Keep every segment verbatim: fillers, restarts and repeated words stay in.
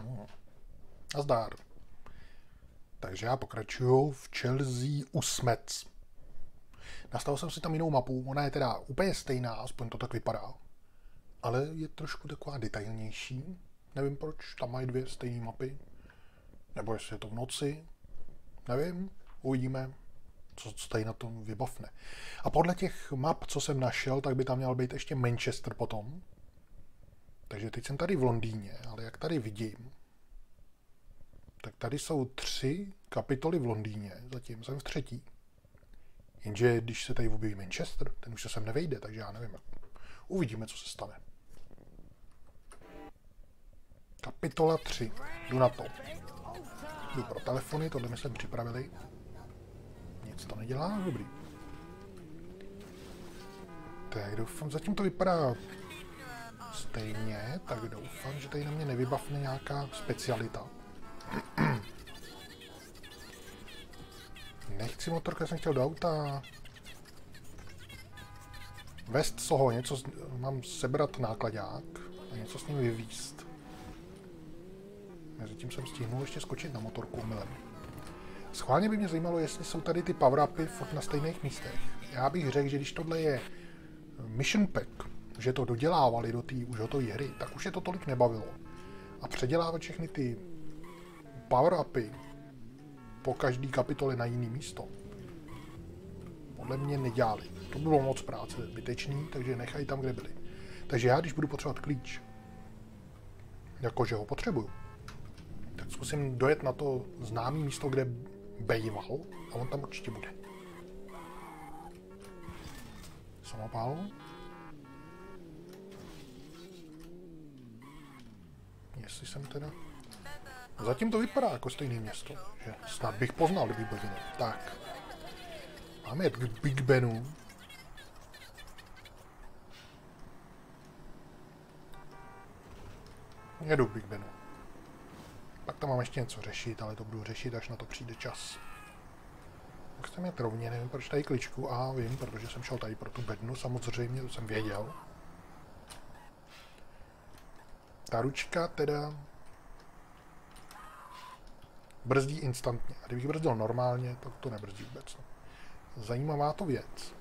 Hmm. Nazdar. Takže já pokračuju v Chelsea Usmec. Nastavil jsem si tam jinou mapu, ona je teda úplně stejná, aspoň to tak vypadá. Ale je trošku taková detailnější. Nevím proč, tam mají dvě stejné mapy. Nebo jestli je to v noci. Nevím, uvidíme, co, co tady na tom vybavne. A podle těch map, co jsem našel, tak by tam měl být ještě Manchester potom. Takže teď jsem tady v Londýně, ale jak tady vidím, tak tady jsou tři kapitoly v Londýně, zatím jsem v třetí. Jenže když se tady objeví Manchester, ten už se sem nevejde, takže já nevím. Uvidíme, co se stane. Kapitola tři. Jdu na to. Jdu pro telefony, tohle my jsme připravili. Nic to nedělá, dobrý. Tak doufám, zatím to vypadá stejně, tak doufám, že tady na mě nevybavne nějaká specialita. Nechci motorka, jsem chtěl do auta. Vést Soho, něco, mám sebrat nákladák a něco s ním vyvízt. Mezitím jsem stihnul ještě skočit na motorku omylem. Schválně by mě zajímalo, jestli jsou tady ty power-upy furt na stejných místech. Já bych řekl, že když tohle je mission pack, že to dodělávali do té už hotové hry, tak už je to tolik nebavilo. A předělávat všechny ty power-upy po každý kapitole na jiný místo, podle mě nedělali. To bylo moc práce zbytečný, takže nechají tam, kde byli. Takže já, když budu potřebovat klíč, jakože ho potřebuju, tak zkusím dojet na to známé místo, kde bejval, a on tam určitě bude. Samopál. Jestli jsem teda... Zatím to vypadá jako stejné město, že snad bych poznal, kdyby byl jiný. Tak. Máme jet k Big Benu. Jedu k Big Benu. Pak tam mám ještě něco řešit, ale to budu řešit, až na to přijde čas. Tak jsem jet rovně, nevím proč tady kličku. A vím, protože jsem šel tady pro tu bednu, samozřejmě, to jsem věděl. Ta ručka teda brzdí instantně. A kdybych brzdil normálně, tak to nebrzdí vůbec. Zajímavá to věc.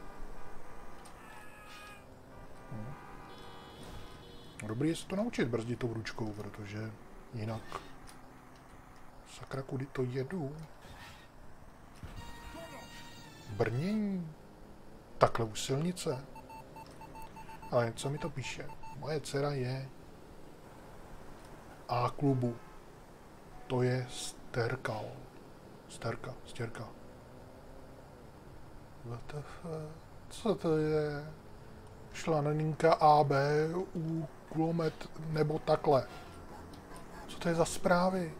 Hm. Dobrý je se to naučit brzdit tou ručkou, protože jinak... Sakra, kudy to jedu? Brnění? Takhle u silnice? Ale co mi to píše? Moje dcera je A klubu. To je Sterkal. Sterka, Stěrka. W T F? Co to je? Členinka A B u kulomet nebo takhle. Co to je za zprávy?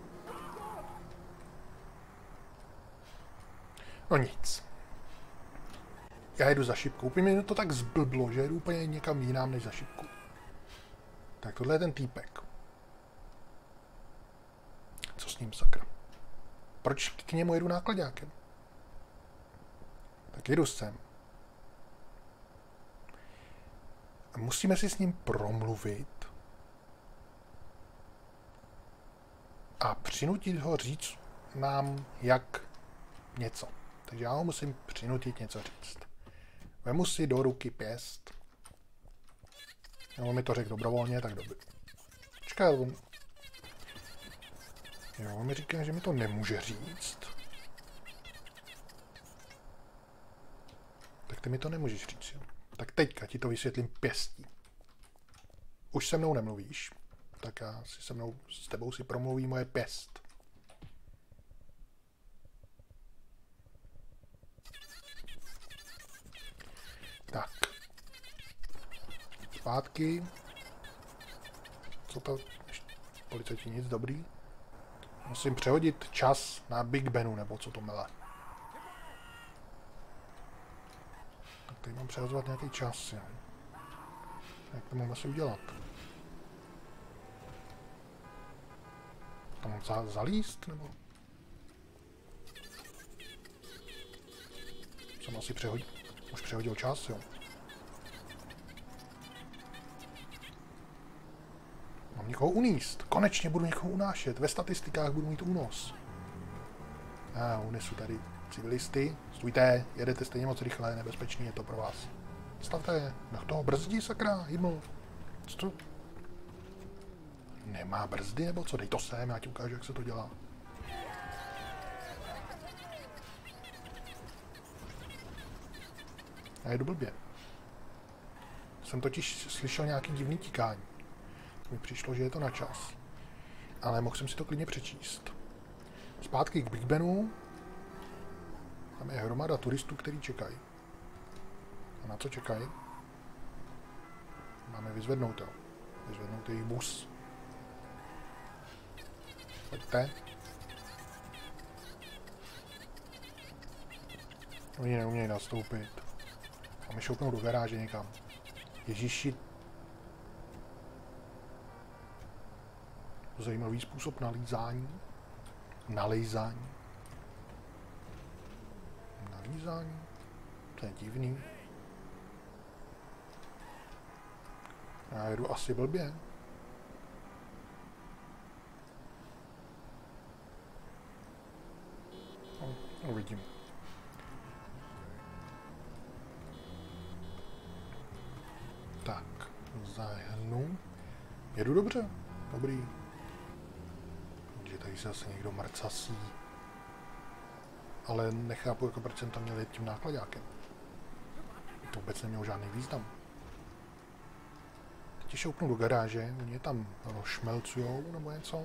No nic. Já jedu za šipkou. Úplně mě to tak zblblo, že jedu úplně někam jinam než za šipku. Tak tohle je ten týpek. Co s ním, sakra? Proč k němu jedu nákladákem? Tak jedu sem. A musíme si s ním promluvit a přinutit ho říct nám jak něco. Takže já ho musím přinutit něco říct. Vemu si do ruky pěst. On mi to řekl dobrovolně, tak dobře. Počkej, on... Jo, on mi říká, že mi to nemůže říct. Tak ty mi to nemůžeš říct, jo. Tak teďka ti to vysvětlím pěstí. Už se mnou nemluvíš, tak já si se mnou, s tebou si promluví moje pěst. Tak. Zpátky. Co to? Policajti nic, dobrý. Musím přehodit čas na Big Benu, nebo co to mele. Tak teď mám přehazovat nějaký čas, jo. Jak to mám asi udělat? Tam mám za, zalíst, nebo? Jsem asi přehodil, už přehodil čas, jo. Mám Někoho uníst. Konečně budu někoho unášet. Ve statistikách budu mít únos. A ah, unesu tady civilisty. Stůjte, jedete stejně moc rychle, nebezpečný je to pro vás. Stavte, na toho brzdí, sakra, hybnu. Co to? Nemá brzdy nebo co? Dej to sem, já ti ukážu, jak se to dělá. Já jedu blbě. Jsem totiž slyšel nějaký divný tíkání. Mi přišlo, že je to na čas. Ale mohl jsem si to klidně přečíst. Zpátky k Big Benu. Tam je hromada turistů, kteří čekají. A na co čekají? Máme vyzvednout to. Vyzvednout jejich bus. Pojďte. Oni neumějí nastoupit. A my šoupnou do garáže někam. Ježiši. Zajímavý způsob nalízání. Nalejzání. Nalízání. To je divný. Já jedu asi blbě. No, uvidím. Tak, zahnu. Jedu dobře. Dobrý. Že tady se zase někdo mrcasí. Ale nechápu, jako proč jsem tam měl jet tím nákladákem. To vůbec nemělo žádný význam. Teď šoupnu do garáže, oni je tam rozšmelcujou nebo něco.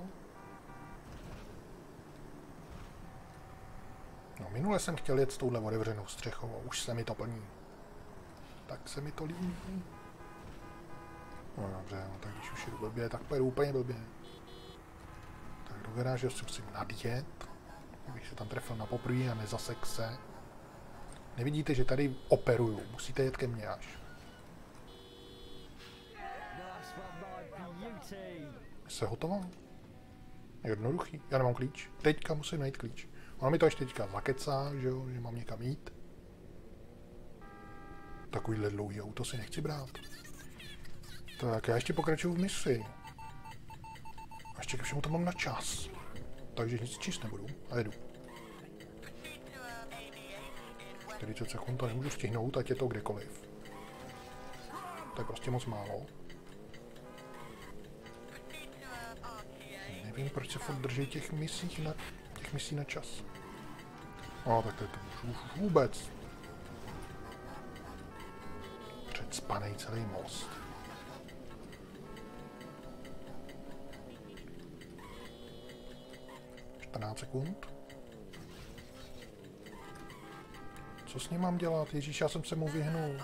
No, minule jsem chtěl jet s touhle otevřenou střechou a už se mi to plní. Tak se mi to líbí. No dobře, no, tak když už jdu blbě, tak pojedu úplně blbě. Tak do garáže si musím nadjet, abych se tam trefil na poprvé a nezasek se. Nevidíte, že tady operuju, musíte jet ke mně až. Jste hotovo? Jednoduchý, já nemám klíč. Teďka musím najít klíč. Ono mi to ještě teďka zakecá, že jo, že mám někam jít. Takovýhle dlouhý auto si nechci brát. Tak já ještě pokračuju v misi. A ještě ke všemu to mám na čas. Takže nic číst nebudu a jedu. čtyřicet sekund to nemůžu stihnout, ať je to kdekoliv. To je prostě moc málo. Nevím, proč se furt drží těch misí na, těch misí na čas. No, tak to je to už vůbec. Předspanej celý most. čtrnáct sekund. Co s ním mám dělat? Ježíš, já jsem se mu vyhnul.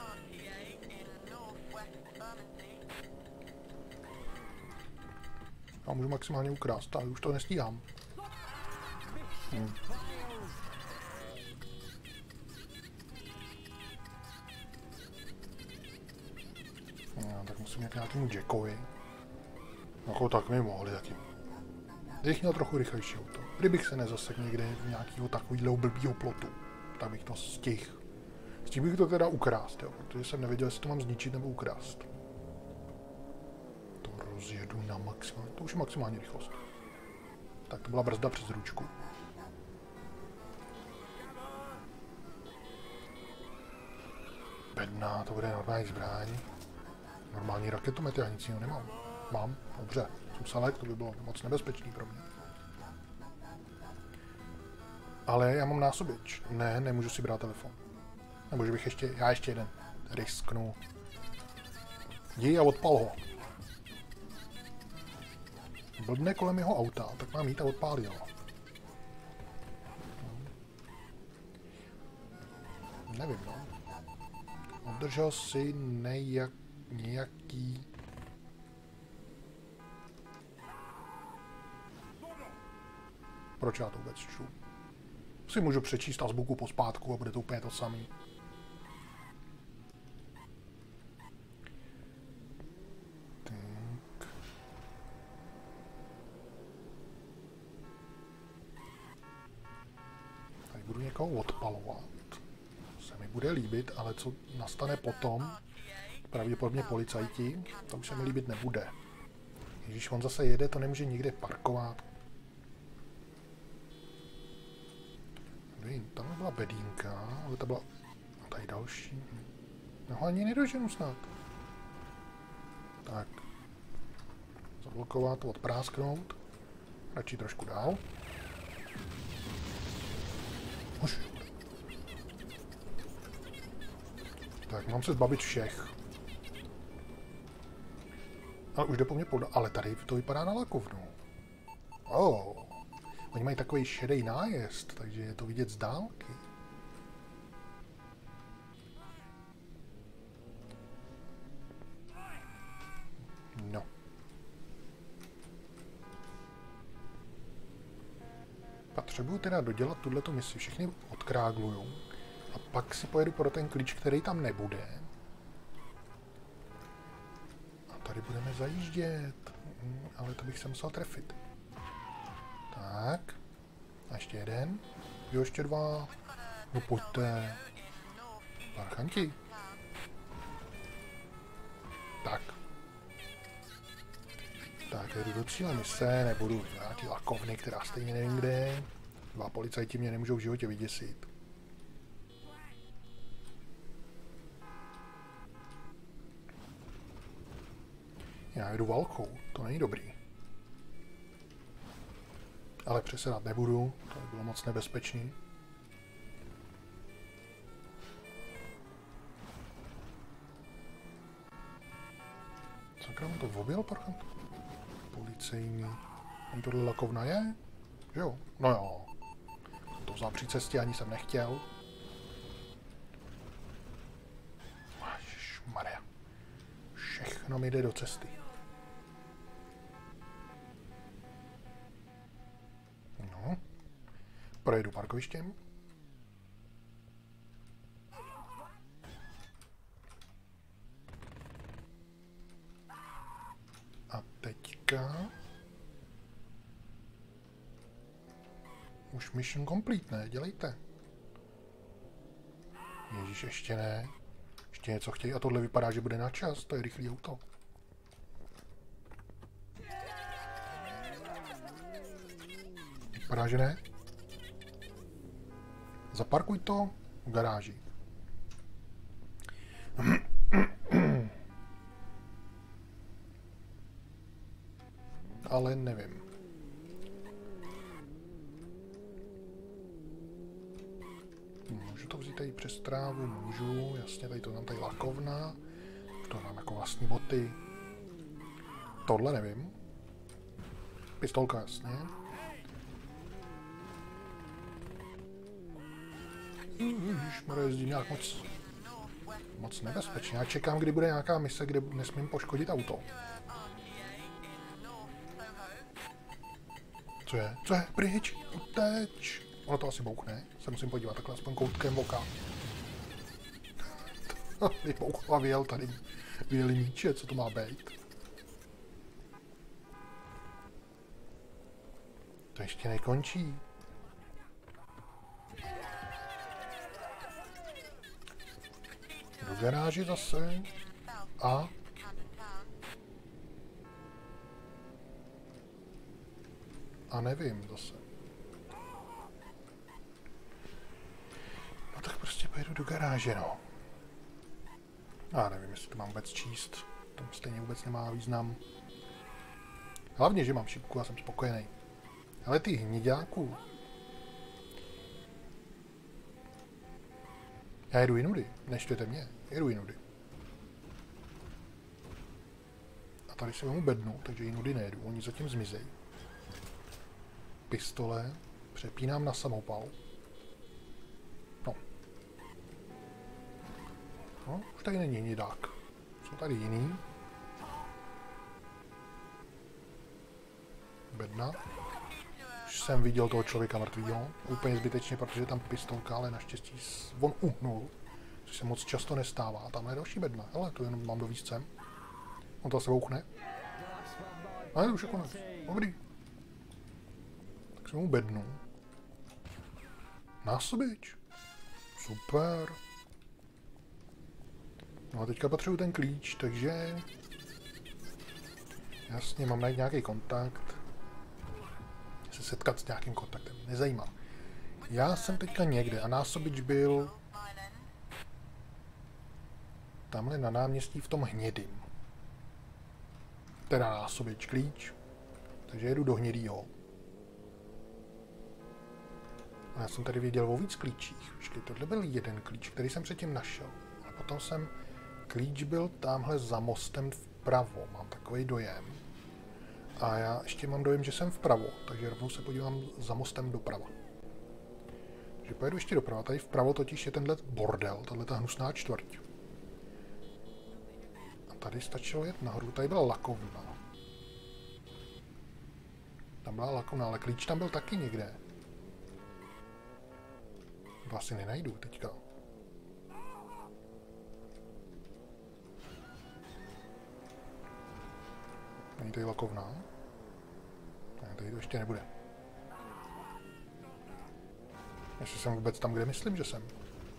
Já můžu maximálně ukrást, ale už to nestíhám. Hm. No, tak musím jít nějakému Jackovi. Jako tak mi mohli taky. Kdybych měl trochu rychlejší auto. Kdybych se nezasekl někde v nějakého takovýhle blbýho plotu, tak bych to stihl. Stihl bych to teda ukrást, jo, protože jsem nevěděl, jestli to mám zničit nebo ukrást. To rozjedu na maximální, to už je maximální rychlost. Tak to byla brzda přes ručku. Bedna, to bude normální zbraň. Normální raketomet, já nic jiného nemám. Mám, dobře. Susalek, to by bylo moc nebezpečný pro mě. Ale já mám násobič. Ne, nemůžu si brát telefon. Nebo že bych ještě, já ještě jeden risknu. Jdi a odpal ho. Blbne kolem jeho auta, tak mám jít a odpálit ho. Nevím, no. Obdržel si nejak, nějaký... Proč já to vůbec čtu? Si můžu přečíst azbuku pospátku a bude to úplně to samý. Tak. Tady budu někoho odpalovat. Se mi bude líbit, ale co nastane potom, pravděpodobně policajti, to už se mi líbit nebude. Když on zase jede, to nemůže nikde parkovat. Vím, tam byla bedínka, ale ta byla... A tady další. No ani nedoženu snad. Tak. Zablokovat, odprásknout. Radši trošku dál. Už. Tak, mám se zbavit všech. Ale už jde po mně pod... Ale tady to vypadá na lakovnu. Oh. Oni mají takový šedý nájezd, takže je to vidět z dálky. No. Potřebuju teda dodělat tuhletu misi. Všechny odkrágluju. A pak si pojedu pro ten klíč, který tam nebude. A tady budeme zajíždět. Hmm, ale to bych se musel trefit. Tak. A ještě jeden. Jo, ještě dva. No pojďte. Parchanti. Tak. Tak, jdu do cíle mise, nebudu nějaký lakovny, která stejně nevím kde. Dva policajti mě nemůžou v životě vyděsit. Já jedu válkou, to není dobrý. Ale přesedat nebudu, to by bylo moc nebezpečný. Sakra, on to objel, parchant? Policejní. Ani tohle lakovna je? Jo, no jo. To vzal při cestě, ani jsem nechtěl. Ježišmarja. Všechno mi jde do cesty. No. Projedu parkovištěm. A teďka... Už mission complete, ne? Dělejte. Ježíš, ještě ne. Ještě něco chtějí a tohle vypadá, že bude na čas. To je rychlý auto. Vypadá, že ne. Zaparkuj to v garáži. Ale nevím. Můžu to vzít tady přes trávu? Můžu, jasně, tady to mám tady lakovna. To mám jako vlastní boty. Tohle nevím. Pistolka, jasně. Ježišmarja, jezdí nějak moc, moc nebezpečně. Já čekám, kdy bude nějaká mise, kde nesmím poškodit auto. Co je? Co je? Pryč! Uteč! Ono to asi bouchne. Se musím podívat takhle aspoň koutkem oka. Vybouchla, vyjel tady. Vyjeli míče, co to má být? To ještě nekončí. Do garáže zase. A... A nevím zase. No tak prostě pojedu do garáže, no. Já nevím, jestli to mám vůbec číst. To stejně vůbec nemá význam. Hlavně, že mám šipku a jsem spokojený. Ale ty hniďáků. Já jedu jinudy, neštvěte mě. Jedu jinudy. A tady se vemu bednu, takže jinudy nejedu. Oni zatím zmizejí. Pistole. Přepínám na samopal. No. No, už tady není hnědák. Jsou tady jiný. Bedna. Už jsem viděl toho člověka mrtvýho. Úplně zbytečně, protože je tam pistolka, ale naštěstí on uhnul. Což se moc často nestává. Tam je další bedna. Hele, tu jenom mám do výzcem. On to se bouchne. A je už je konec. Dobrý. Tak jsem mu bednu. Násobič. Super. No a teďka potřebuji ten klíč, takže... Jasně, mám najít nějaký kontakt. Se setkat s nějakým kontaktem. Nezajímá. Já jsem teďka někde a násobič byl tamhle na náměstí v tom hnědým. Teda násobič, klíč. Takže jedu do hnědýho. A já jsem tady viděl o víc klíčích. Počkej, tohle byl jeden klíč, který jsem předtím našel. A potom jsem... Klíč byl tamhle za mostem vpravo. Mám takový dojem. A já ještě mám dojem, že jsem vpravo. Takže rovnou se podívám za mostem doprava. Takže pojedu ještě doprava. Tady vpravo totiž je tenhle bordel, tato hnusná čtvrť. A tady stačilo jet nahoru. Tady byla lakovna. Tam byla lakovna, ale klíč tam byl taky někde. To asi nenajdu teďka. Není tady lakovna? Ne, tady to ještě nebude. Jestli jsem vůbec tam, kde myslím, že jsem.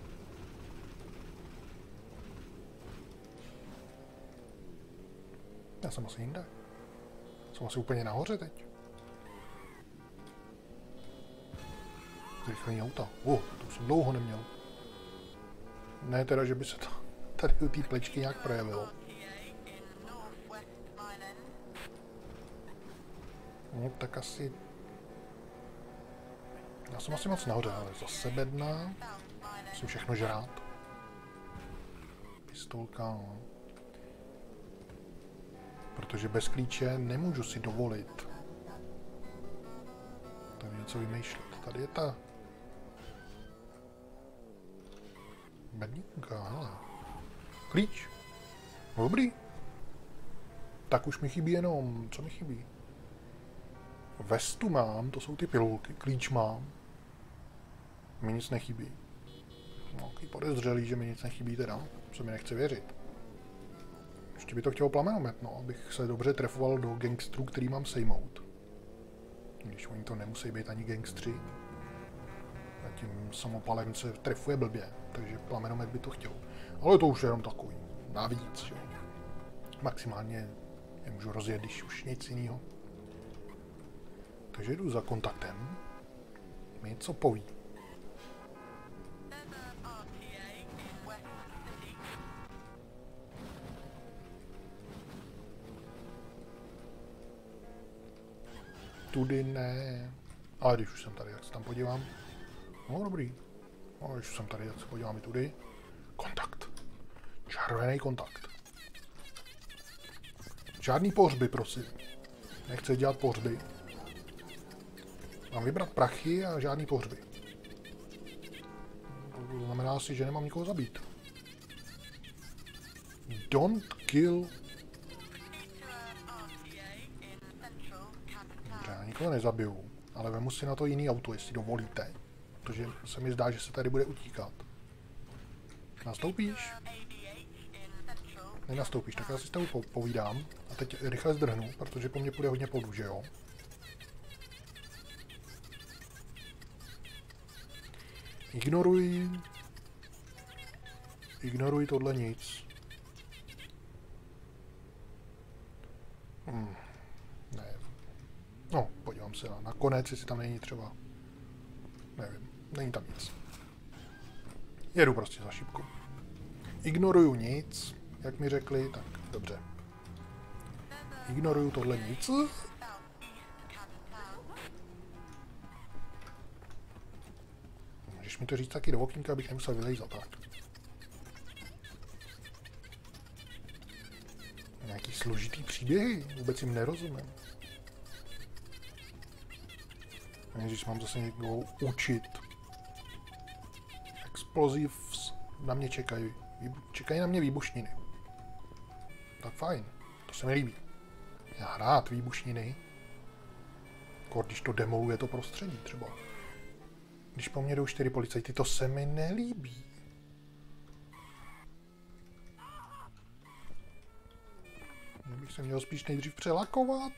Já jsem asi jinde. Jsem asi úplně nahoře teď. Zrychlení auta. Uh, to už jsem dlouho neměl. Ne teda, že by se to tady u té plečky nějak projevilo. No, tak asi... Já jsem asi moc nahoře, ale zase bedna. Musím všechno žrát. Pistolka, no. Protože bez klíče nemůžu si dovolit tady něco vymýšlet. Tady je ta... bedníka, hele. Klíč. Dobrý. Tak už mi chybí jenom... Co mi chybí? Vestu mám, to jsou ty pilulky. Klíč mám. Mi nic nechybí. No, jaký podezřelý, že mi nic nechybí teda. Co mi nechce věřit. Ještě by to chtělo plamenomet, no, abych se dobře trefoval do gangstrů, který mám sejmout. Když oni to nemusí být ani gangstři. A tím samopalem se trefuje blbě, takže plamenomet by to chtěl. Ale to už je jenom takový navíc, že maximálně je můžu rozjet, když už nic jiného. Takže jdu za kontaktem. Mi něco poví. Tudy ne. Ale když už jsem tady, jak se tam podívám. No dobrý. No, když už jsem tady, jak se podívám i tudy. Kontakt. Červený kontakt. Žádný pohřby, prosím. Nechci dělat pohřby. Mám vybrat prachy a žádný pohřby. To znamená si, že nemám nikoho zabít. Don't kill. Dobře, já nikoho nezabiju, ale vemu si na to jiný auto, jestli dovolíte. Protože se mi zdá, že se tady bude utíkat. Nastoupíš? Nenastoupíš, tak já si s tebou povídám. A teď rychle zdrhnu, protože po mně půjde hodně podů, že jo? Ignoruj. Ignoruj tohle nic. Hmm. Ne. No, podívám se na nakonec, jestli tam není třeba. Nevím, není tam nic. Jedu prostě za šipku. Ignoruju nic, jak mi řekli, tak dobře. Ignoruju tohle nic. Můžeš mi to říct taky do okýnka, abych nemusel vylejzat, tak. Nějaký složitý příběhy, vůbec jim nerozumím. Ježiš, mám zase někoho učit. Explosives na mě čekají. Čekají na mě výbušniny. Tak fajn, to se mi líbí. Já rád výbušniny. Jako když to demoluje to prostředí třeba. Když po mně jdou čtyři policajty, to se mi nelíbí. Já bych se měl spíš nejdřív přelakovat.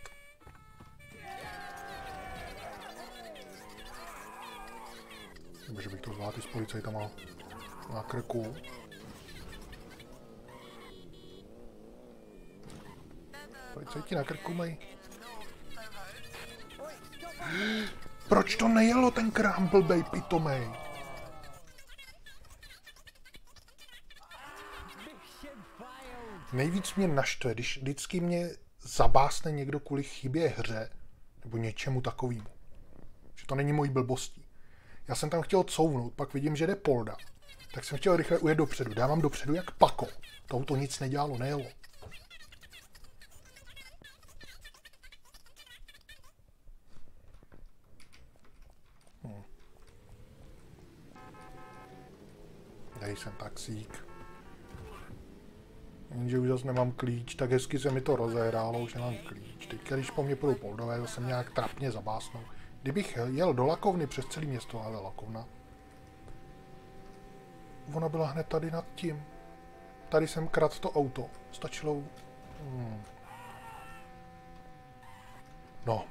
Nebo že bych to zvládl s policajtama na krku. Policajti na krku mají. Proč to nejelo ten krám blbej pitomej? Nejvíc mě naštve, když vždycky mě zabásne někdo kvůli chybě hře nebo něčemu takovému. Že to není mojí blbostí. Já jsem tam chtěl couvnout, pak vidím, že jde polda. Tak jsem chtěl rychle ujet dopředu. Dávám dopředu jak pako. To auto nic nedělalo, nejelo. Hm. Dej sem taxík. Jenže už zase nemám klíč, tak hezky se mi to rozehrálo, už nemám klíč. Teď, když po mně půjdou poldové, zase mě nějak trapně zabásnou. Kdybych jel do lakovny přes celé město, ale lakovna. Ona byla hned tady nad tím. Tady jsem kradl to auto. Stačilo... Hmm. No.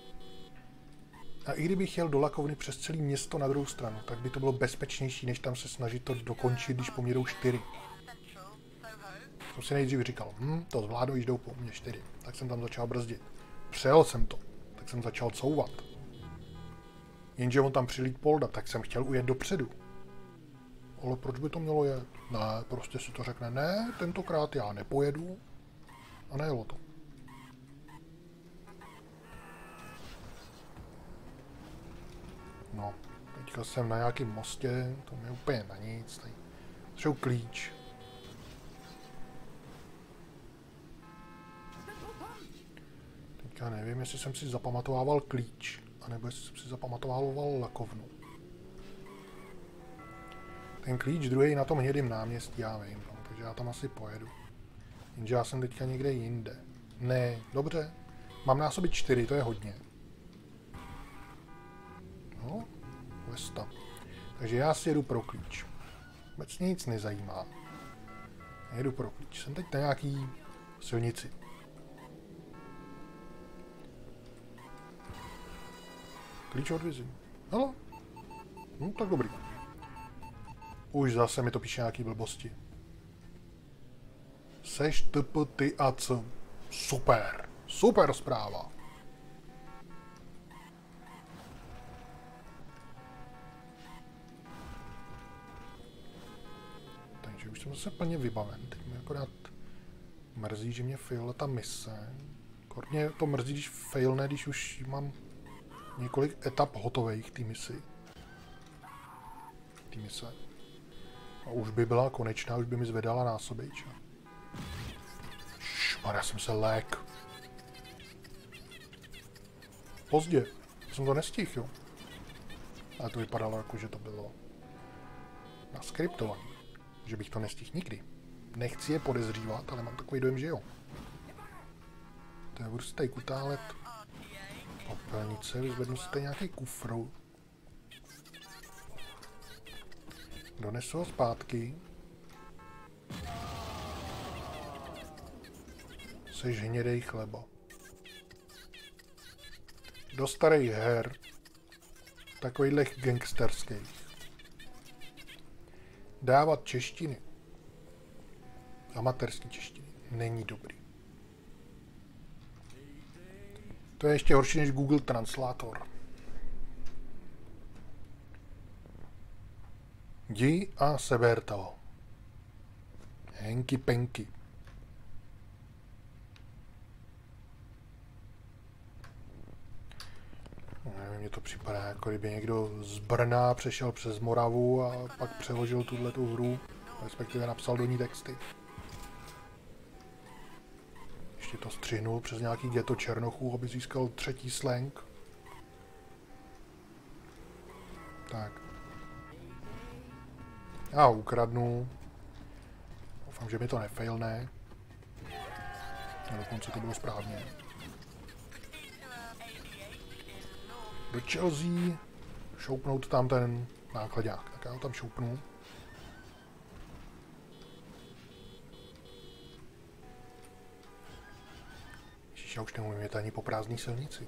A i kdybych jel do lakovny přes celé město na druhou stranu, tak by to bylo bezpečnější, než tam se snažit to dokončit, když po mě jdou čtyři. Jsem si nejdřív říkal, hm, to zvládnu, když jdou po mně čtyři. Tak jsem tam začal brzdit. Přejel jsem to, tak jsem začal couvat. Jenže on tam přilít polda, tak jsem chtěl ujet dopředu. Ale proč by to mělo jet? Ne, prostě si to řekne, ne, tentokrát já nepojedu. A nejelo to. No, teďka jsem na nějakém mostě, to mi je úplně na nic. Tady šel klíč. Já nevím, jestli jsem si zapamatovával klíč, anebo jestli jsem si zapamatovával lakovnu. Ten klíč druhý na tom hnědým náměstí, já vím, no, takže já tam asi pojedu. Jenže já jsem teďka někde jinde. Ne, dobře. Mám násobit čtyři, to je hodně. No, Vesta. Takže já si jedu pro klíč. Vůbec nic nezajímá. Jedu pro klíč. Jsem teď na nějaký silnici. Klíč odvizím. Hele. No, tak dobrý. Už zase mi to píše nějaký blbosti. Seš T P ty a C. Super. Super zpráva. Takže už jsem zase plně vybaven. Teď mi akorát mrzí, že mě failla ta mise. Korně to mrzí, když failne, když už mám několik etap hotových té misi. Té mise. A už by byla konečná, už by mi zvedala násobič. Šmar, já jsem se lék. Pozdě. Jsem to nestihl, jo. Ale to vypadalo jako, že to bylo naskriptované. Že bych to nestihl nikdy. Nechci je podezřívat, ale mám takový dojem, že jo. To je budu si tady kutálet popelnice, vyzvednu si tady nějaký kufru. Donesu ho zpátky. Seš hnědej chleba. Do starých her. Takovýhle gangsterských. Dávat češtiny. Amatérský češtiny. Není dobrý. To je ještě horší než Google Translator. Jdi a seber to. Henky penky. Nevím, mně to připadá, jako kdyby někdo z Brna přešel přes Moravu a pak přeložil tuhletu hru, respektive napsal do ní texty. Ještě to střihnul přes nějaký ghetto Černochů, aby získal třetí slang. Tak. Já ho ukradnu. Doufám, že mi to nefailne. A dokonce to bylo správně. Do Chelsea. Šoupnout tam ten nákladák. Tak já ho tam šoupnu. Ježiš, já už nemůžu jet ani po prázdné silnici.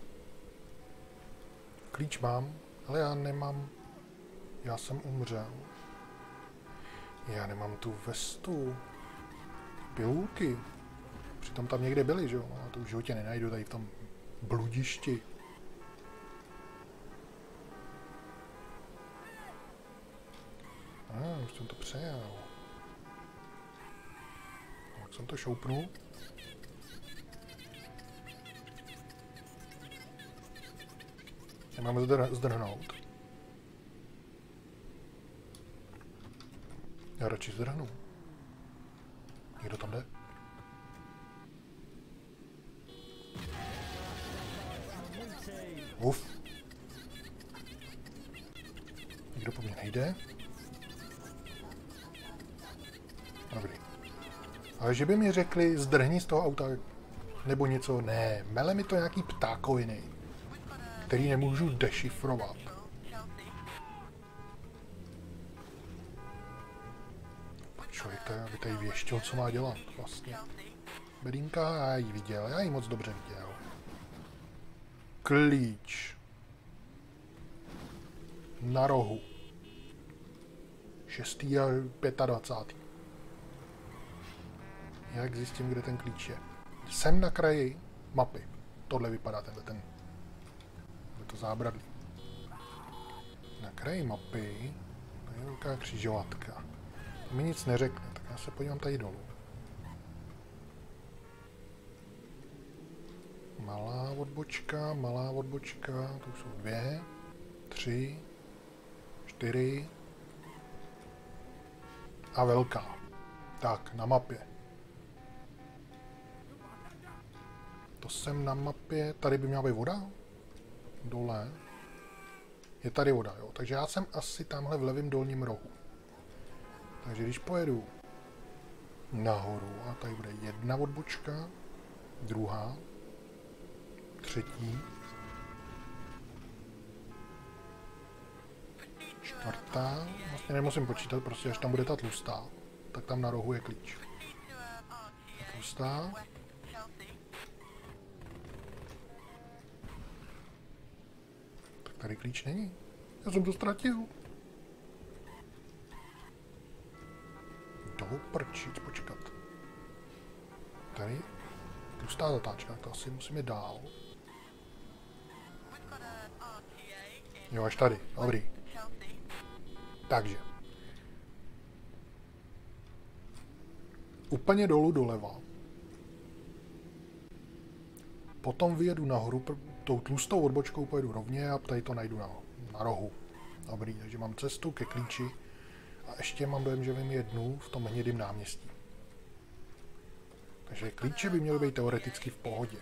Klíč mám, ale já nemám. Já jsem umřel. Já nemám tu vestu. Pilulky. Přitom tam někde byli, že jo? No, to už v životě nenajdu tady v tom bludišti. A, ah, už jsem to přejel. Tak jsem to šoupnul. Máme zdr zdrhnout. Já radši zdrhnu. Někdo tam jde? Uf. Nikdo po mně nejde? Dobrý. Ale že by mi řekli, zdrhni z toho auta, nebo něco, ne. Mele mi to nějaký ptákoviny, který nemůžu dešifrovat. Člověk tady, tady věštil, co má dělat vlastně. Bedínka, já ji viděl, já ji moc dobře viděl. Klíč. Na rohu. šestý a dvacátý pátý Jak zjistím, kde ten klíč je? Jsem na kraji mapy. Tohle vypadá tenhle ten. Je to zábradlí. Na kraji mapy je velká křižovatka. To mi nic neřekne, tak já se podívám tady dolů. Malá odbočka, malá odbočka, to už jsou dvě, tři, čtyři a velká. Tak, na mapě. To jsem na mapě, tady by měla být voda? Dole. Je tady voda, jo. Takže já jsem asi tamhle v levém dolním rohu. Takže když pojedu nahoru, a tady bude jedna odbočka, druhá, třetí, čtvrtá, vlastně nemusím počítat, prostě až tam bude ta tlustá, tak tam na rohu je klíč. Ta tlustá. Tak tady klíč není. Já jsem to ztratil. Do prčic, počkat. Tady tlustá zatáčka, to asi musíme dál. Jo, až tady, dobrý. Takže. Úplně dolů doleva. Potom vyjedu nahoru, tou tlustou odbočkou pojedu rovně a tady to najdu na, na rohu. Dobrý, takže mám cestu ke klíči. A ještě mám dojem, že vím jednu v tom hnědém náměstí. Takže klíče by měly být teoreticky v pohodě.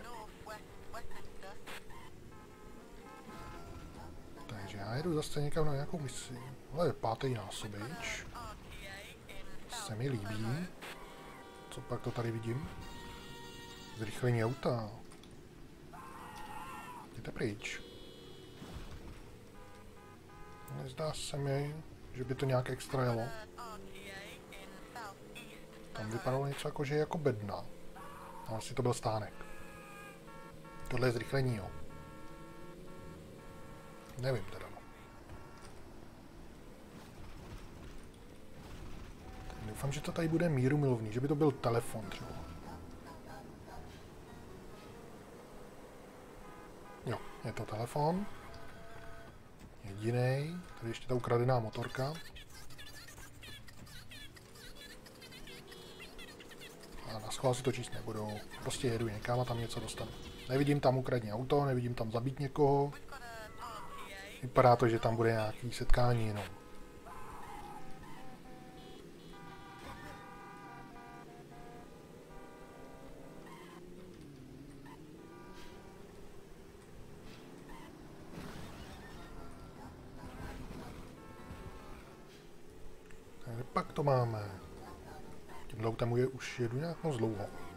Takže já jedu zase někam na nějakou misi. Tohle je pátý násobič. Se mi líbí. Co pak to tady vidím? Zrychlení auta. Jděte pryč. Nezdá se mi, že by to nějak extra jelo. Tam vypadalo něco jako, že je jako bedna. A asi to byl stánek. Tohle je zrychlení, jo. Nevím teda. Doufám, že to tady bude míru milovný, že by to byl telefon třeba. Jo, je to telefon. Jedinej. Tady ještě ta ukradená motorka. A na schvál si to číst nebudu. Prostě jedu někam a tam něco dostanu. Nevidím tam ukradní auto, nevidím tam zabít někoho. Vypadá to, že tam bude nějaký setkání jenom. Pak to máme. Tímhle autem je už jedu nějak moc dlouho.